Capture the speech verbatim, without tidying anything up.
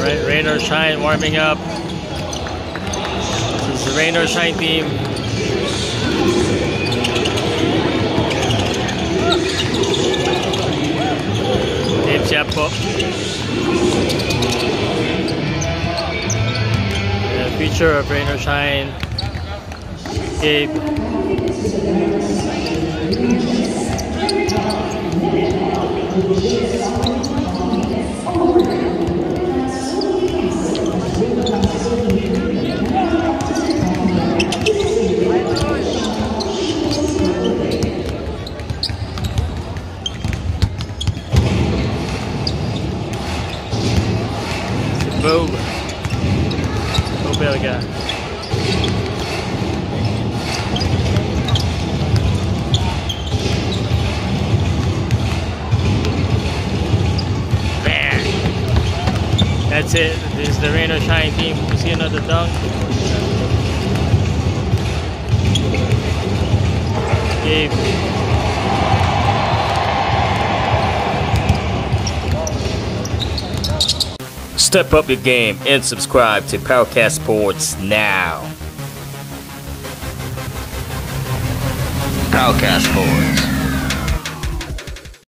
Alright, Rain or Shine warming up. This is the Rain or Shine team. Dave Chiappo. The feature of Rain or Shine. Gabe. Boom. Oh, belga. Man. That's it. This is the Rain or Shine team. You see another dunk. Gabe. Step up your game and subscribe to Powercast Sports now. Powercast Sports.